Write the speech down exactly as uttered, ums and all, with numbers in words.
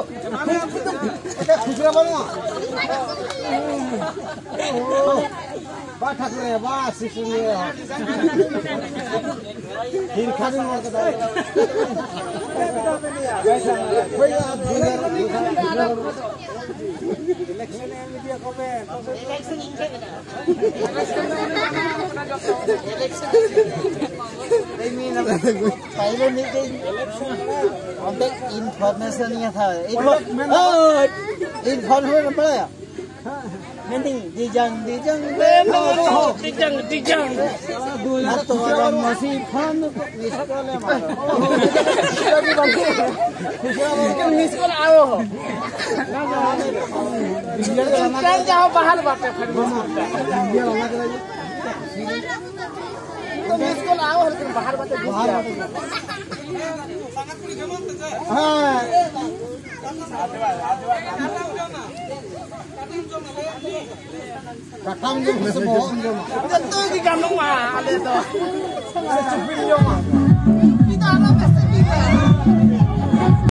खुचरा बोलो बा ठाकुर बा शिशुले फिर खाने में करता है इलेक्शन में मीडिया को में इलेक्शन इलेक्शन पहले मीटिंग उनके इन्फॉर्मेशन ये था इन्फॉर्मेशन पड़ा मीटिंग दिजंग दिजंग दिजंग दिजंग तो वाला मसी फान निस्कोले मारो निस्कोल आओ ना जाओ बाहर बातें फिर निस्कोल आओ लेकिन बाहर बातें बाहर हाँ Kakang yung semua. Tentu di kandung mah ada tuh. Ada cepil yo mah. Kita anak pasti kita.